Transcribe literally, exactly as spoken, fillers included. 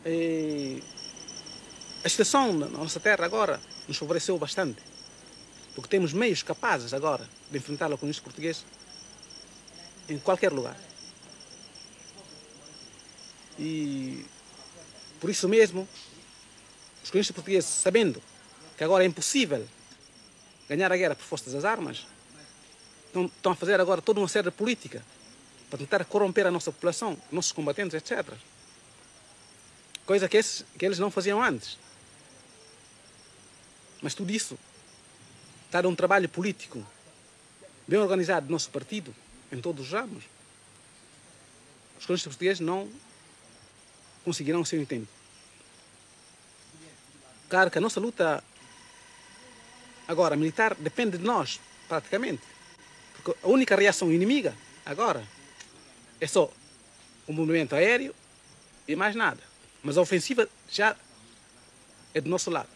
E a situação na nossa terra agora nos favoreceu bastante, porque temos meios capazes agora de enfrentar o colonialismo português em qualquer lugar. E por isso mesmo, os colonistas portugueses, sabendo que agora é impossível ganhar a guerra por força das armas, estão, estão a fazer agora toda uma série de política para tentar corromper a nossa população, nossos combatentes, etcétera. Coisa que, esses, que eles não faziam antes. Mas tudo isso está de um trabalho político bem organizado do nosso partido, em todos os ramos. Os colonistas portugueses não conseguirão o seu intento. Claro que a nossa luta agora militar depende de nós, praticamente. Porque a única reação inimiga agora é só o movimento aéreo e mais nada. Mas a ofensiva já é do nosso lado.